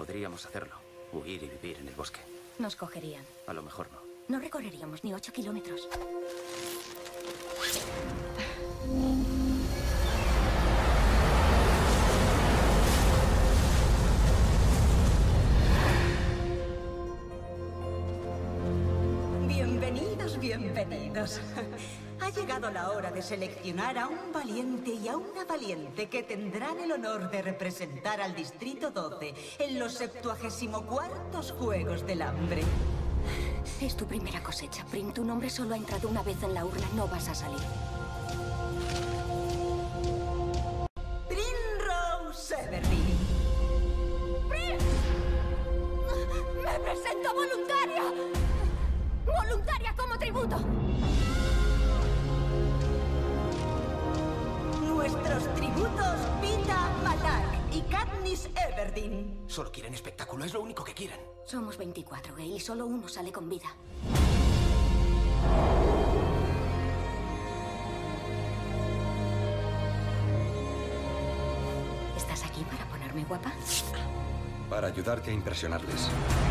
Podríamos hacerlo. Huir y vivir en el bosque. Nos cogerían. A lo mejor no. No recorreríamos ni 8 kilómetros. Bienvenidos, bienvenidos. Ha llegado la hora de seleccionar a un valiente y a una valiente que tendrán el honor de representar al Distrito 12 en los 74º Juegos del Hambre. Es tu primera cosecha, Prim. Tu nombre solo ha entrado una vez en la urna. No vas a salir. Primrose Everdeen. ¡Prim! ¡Me presento voluntaria! ¡Voluntaria como tributo! Nuestros tributos Pita Malak y Katniss Everdeen. Solo quieren espectáculo, es lo único que quieren. Somos 24, Gale, y solo uno sale con vida. ¿Estás aquí para ponerme guapa? Para ayudarte a impresionarles.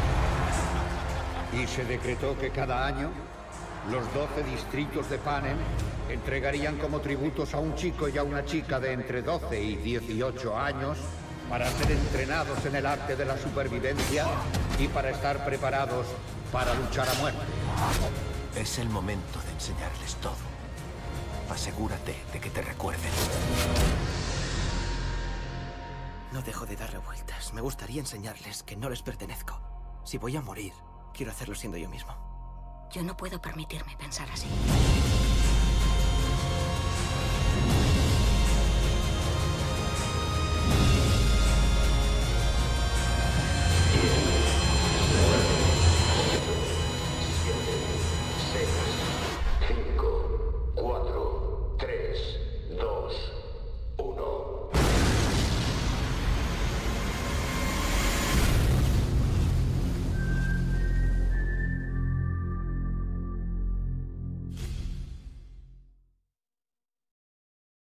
Y se decretó que cada año los 12 distritos de Panem entregarían como tributos a un chico y a una chica de entre 12 y 18 años para ser entrenados en el arte de la supervivencia y para estar preparados para luchar a muerte. Es el momento de enseñarles todo. Asegúrate de que te recuerden. No dejo de darle vueltas. Me gustaría enseñarles que no les pertenezco. Si voy a morir, quiero hacerlo siendo yo mismo. Yo no puedo permitirme pensar así.